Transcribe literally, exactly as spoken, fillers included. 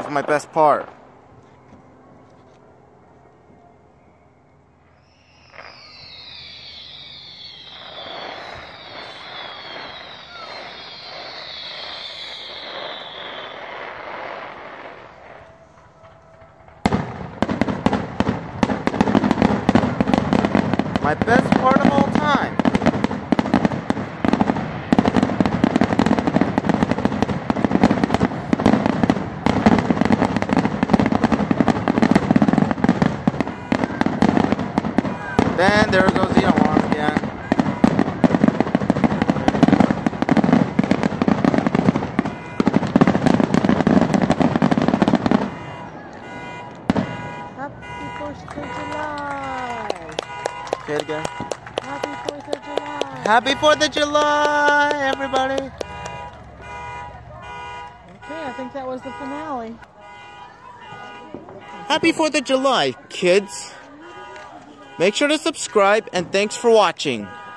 to my best part. My best part of all time. Then there goes the alarm again. Happy Fourth of July! Say it again. Happy Fourth of July! Happy fourth of July, everybody! Okay, I think that was the finale. Happy fourth of July, kids! Make sure to subscribe, and thanks for watching.